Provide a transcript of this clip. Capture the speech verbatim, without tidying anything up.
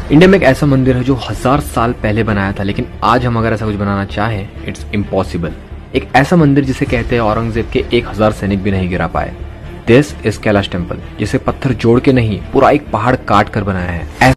India में एक ऐसा मंदिर है जो हजार साल पहले बनाया था, लेकिन आज हम अगर ऐसा कुछ बनाना चाहें इट्स इम्पॉसिबल। एक ऐसा मंदिर जिसे कहते हैं औरंगजेब के एक हजार सैनिक भी नहीं गिरा पाए। दिस इज कैलाश टेम्पल, जिसे पत्थर जोड़ के नहीं पूरा एक पहाड़ काट कर बनाया है।